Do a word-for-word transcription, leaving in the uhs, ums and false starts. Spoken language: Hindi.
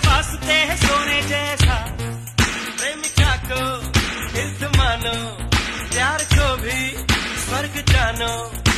वास्ते है सोने जैसा, प्रेमिका को हित मानो, प्यार को भी स्वर्ग जानो।